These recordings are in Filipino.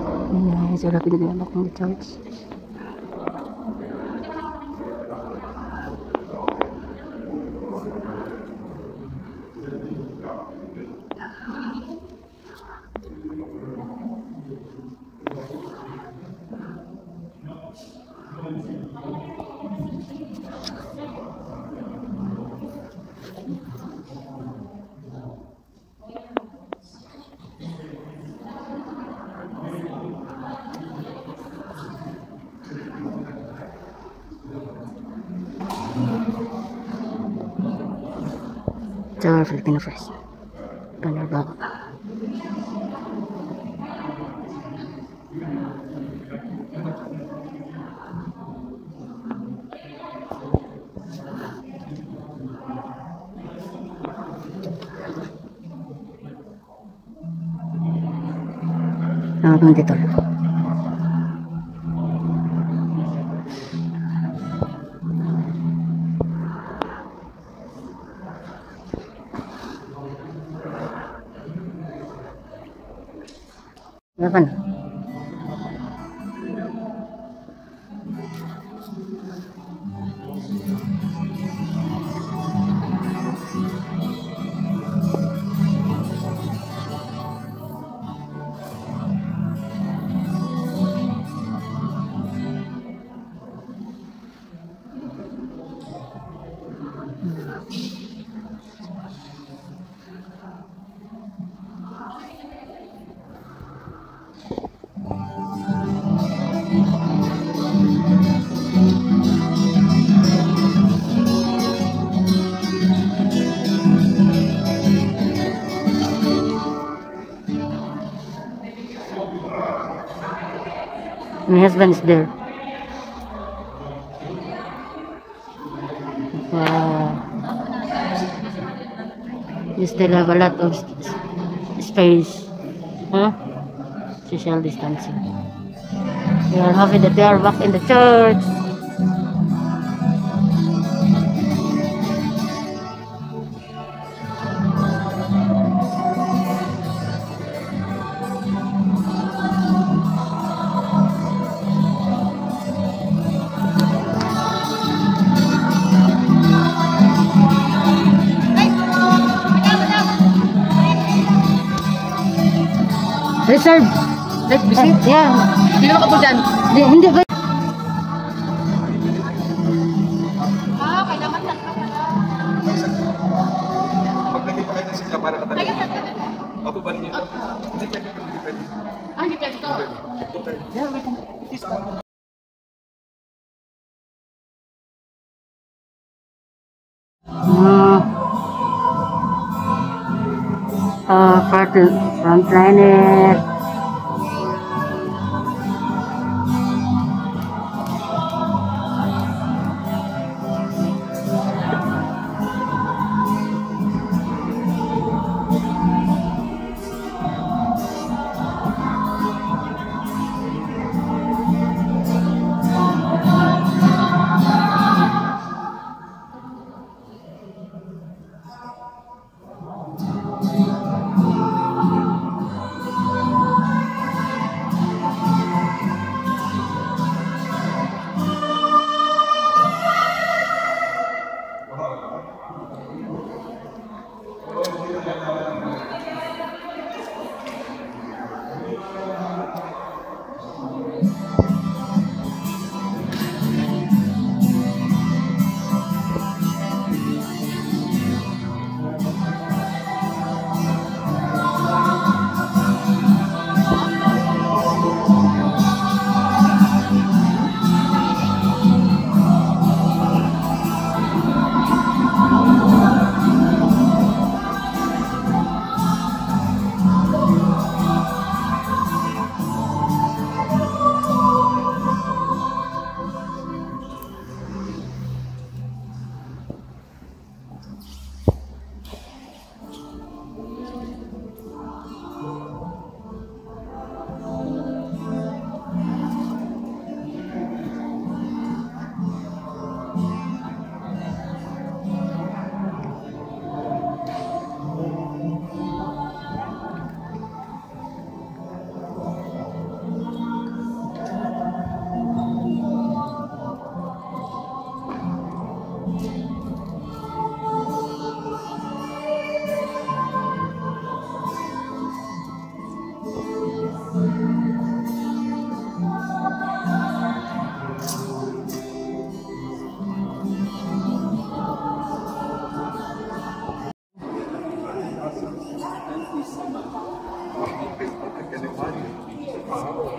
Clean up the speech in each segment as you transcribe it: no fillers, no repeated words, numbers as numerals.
Ayan, sila pinag-alak ng church. Char Filipino Fries. Panarbak. Nah, dito. Apa nih? My husband is there. Wow. You still have a lot of space. Huh? Social distancing. We are happy that they are back in the church. Reserve. Like visit? Yeah. Hindi naman ka po dyan? Hindi ba? Kailangan lang ka pala. Maglagay pa kayo ng sila para katagal. Ako ba niyo? Hindi pwede. Hindi pwede ito. Frontliner.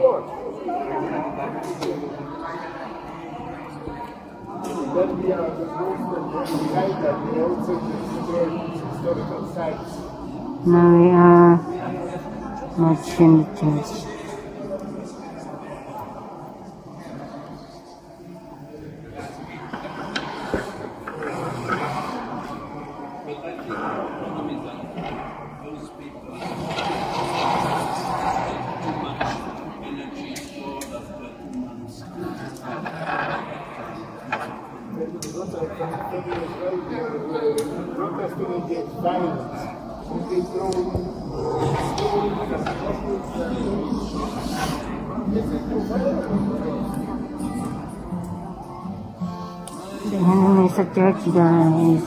Then we are the most behind that we also destroy historical sites. Now we are watching the church. Protesting against violence. They throw Ayan sa church, guys.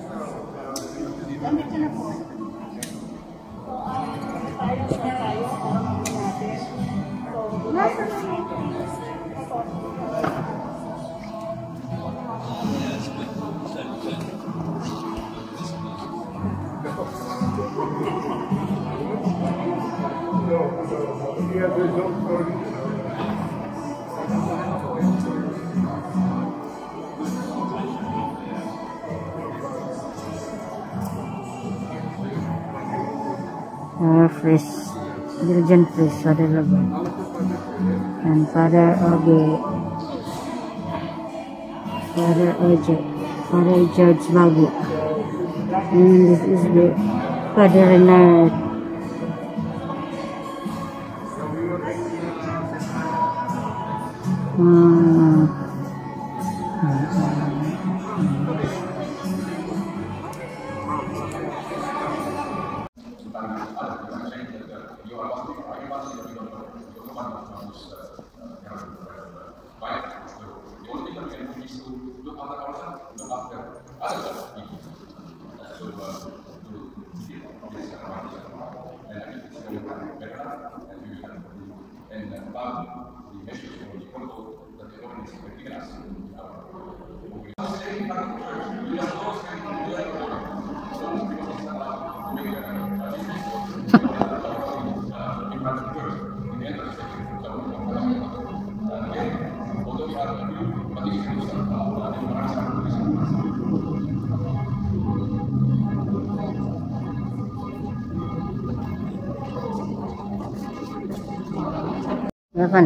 Priest, Diligent Priest, Father Laban, and Father Oge, Father Oge, Father George Babu, and this is the Father Renard. Kapan?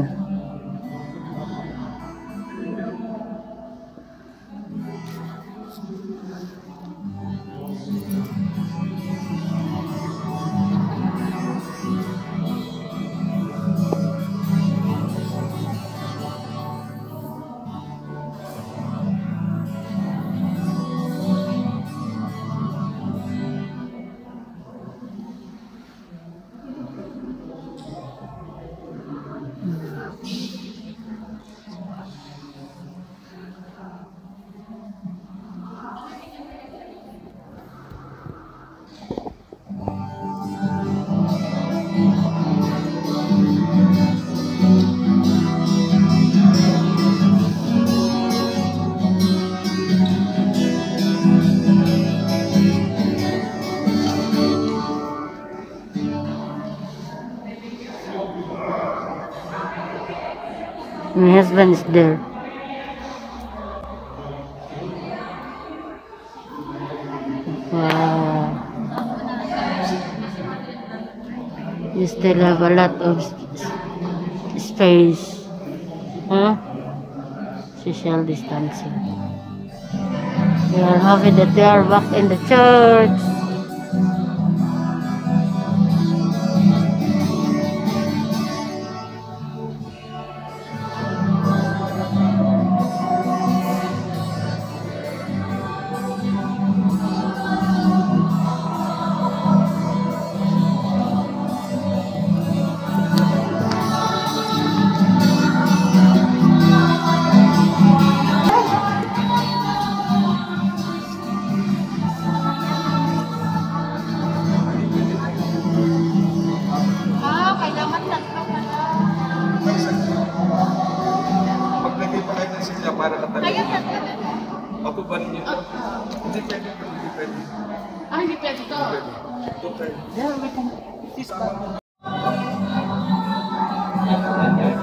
My husband is there. Wow. You still have a lot of space. Huh? Social distancing. We are happy that they are back in the church. Para katalian. Ako ba ninyo? Hindi pwede. Ah, hindi pwede to. Ito pwede. Yeah, may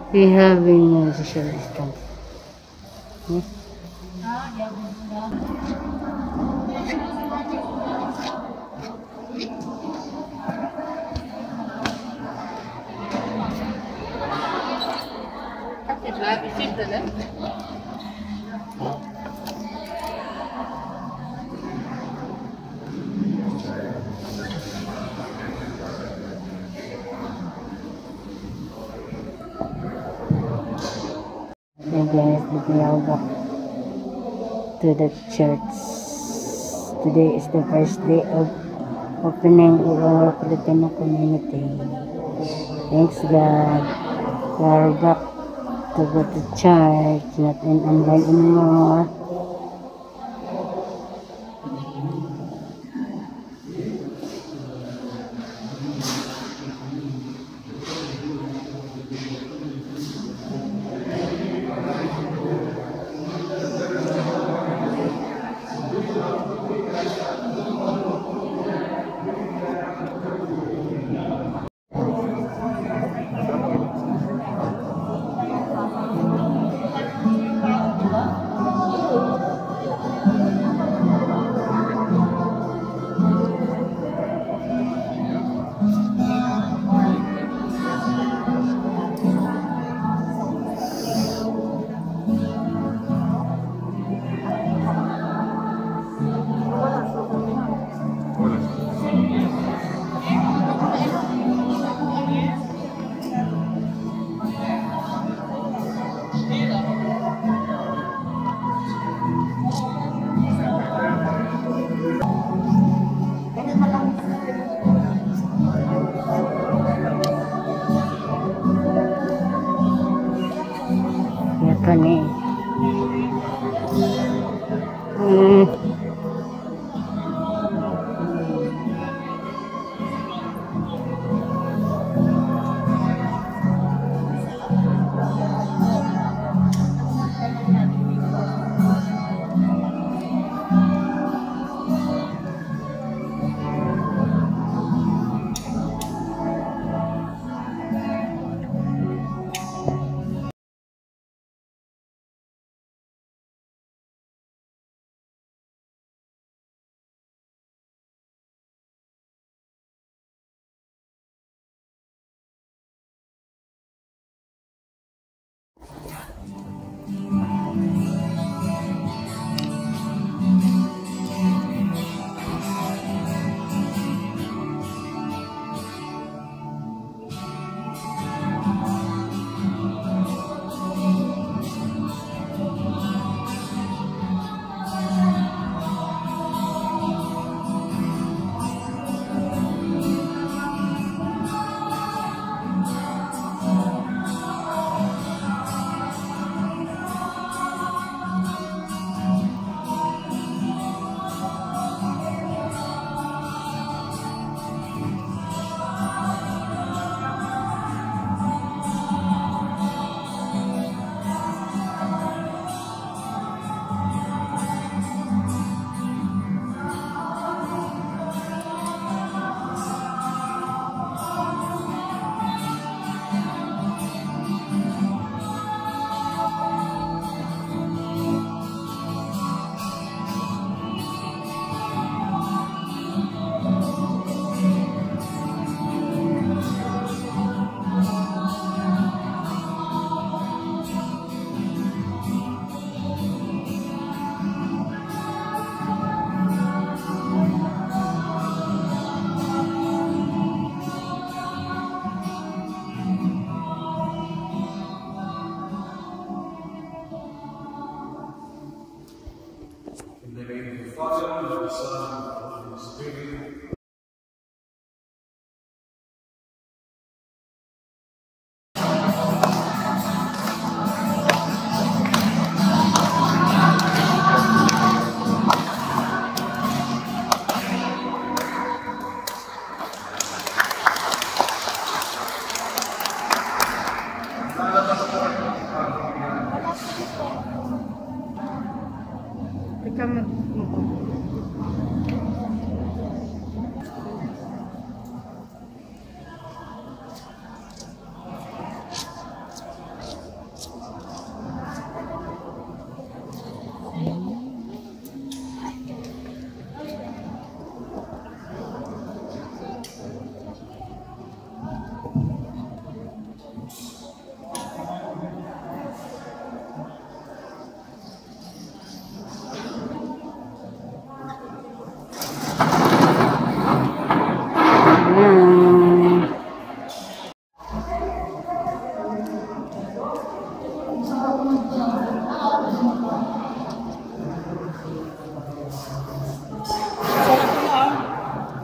We having social distance. Hmm? And guys, we now back to the church. Today is the first day of opening of our Filipino community. Thanks God. We are back to go to church, not in online anymore. Ito ni.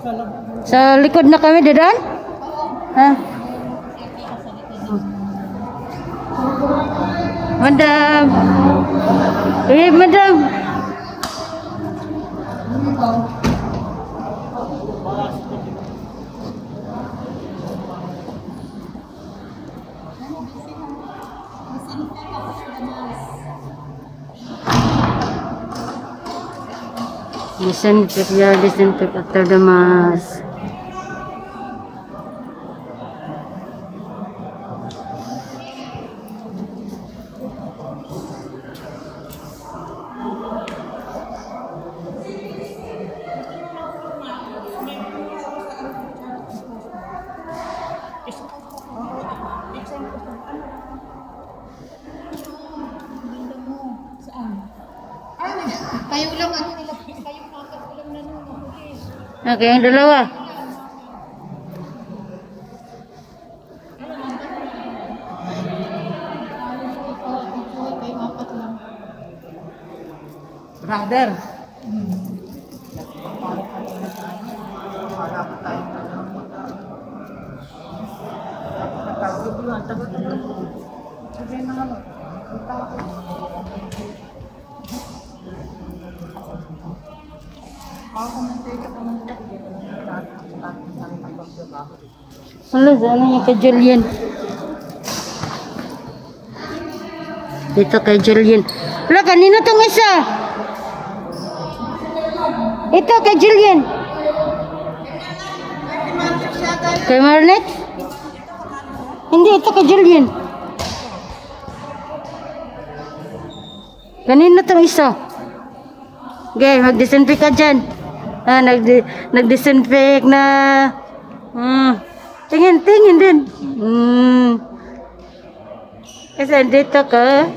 Sa likod na kami, Dadan? Ha? Madam. Madam. Disinfect after the mass. Kayo lang ano nila, kayo nakakagulang na nun. Okay, yung dalawa. Kayo apat lang. Brother. Wala, ano yung kay Julian? Dito kay Julian. Wala, kanino tong isa? Ito kay Julian. Kay Marlet? Hindi, ito kay Julian. Kanino tong isa? Okay, mag-disinfect ka dyan. Nag-disinfect na. Tingin din. Kasi dito ka.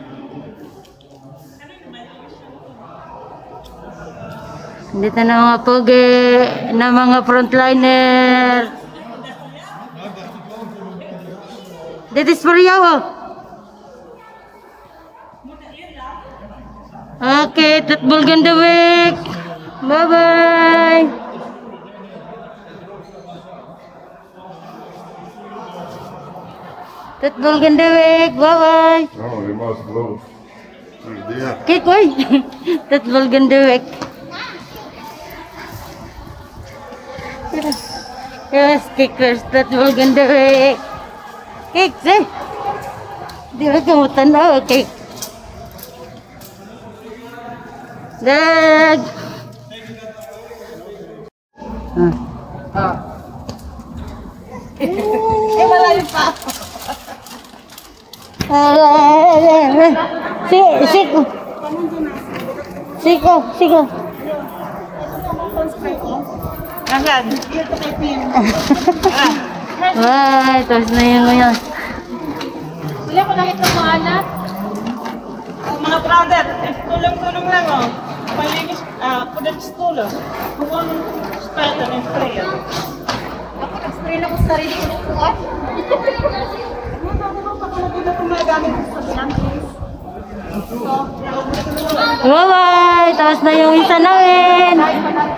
Dito na mga pogi, na mga frontliner. Dito is for yawa. Okay, Tatbol Ganda Week. Bye-bye. Tatbol Ganda Week. Bye-bye. Oh, they must blow. Yeah. Kik, oy. Tatbol Ganda Week. Yes, kickers. Tatbol Ganda Week. Kik, say. Di ba kamutan na? Okay. Dag. Malayo pa. Siko. Ayan. Dito kay Pim. Ay, tapos na yun ngayon. Wala ko nakita mga anak. Mga brother, tulong-tulong lang oh. Palinis, kudat sa tulo. Huwag spray ng sprayer. Ako nag-spray na ko sa sarili ko ng kuha. Bye-bye! Tapos na yung isa namin.